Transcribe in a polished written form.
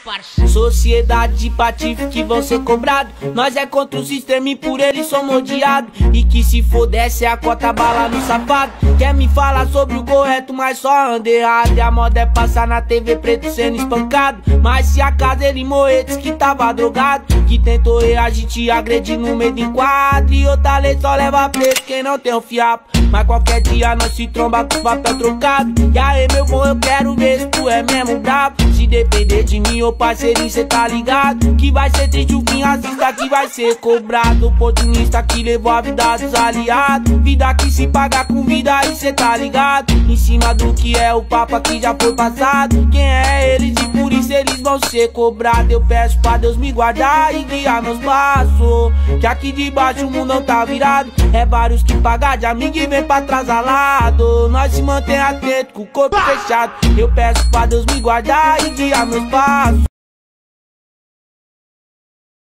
Sociedade de patife que vão ser cobrados. Nós é contra o sistema e por eles somos odiados. E que se for desce a cota bala no sapato. Quer me falar sobre o correto, mas só anda errado. E a moda é passar na TV preto sendo espancado. Mas se acaso ele morrer, diz que tava drogado. Que tentou reagir, te agredir no meio de enquadro. E outra lei só leva preso quem não tem um fiapo. Mas qualquer dia nós se tromba com papel trocado. E aí meu bom, eu quero ver se tu é mesmo brabo. Se depender de mim, ô parceirinho, cê tá ligado que vai ser triste o fim, racista que vai ser cobrado. Oportunista que levou a vida dos aliados. Vida que se paga com vida e cê tá ligado. Em cima do que é o papo que já foi passado. Quem é eles e por isso eles vão ser cobrados. Eu peço pra Deus me guardar e guiar meus passos. Que aqui de baixo o mundo não tá virado. É vários que pagam de amigo e vem pra trás alado. Nós se mantém atento com o corpo fechado. Eu peço pra Deus me guardar e guiar meus passos.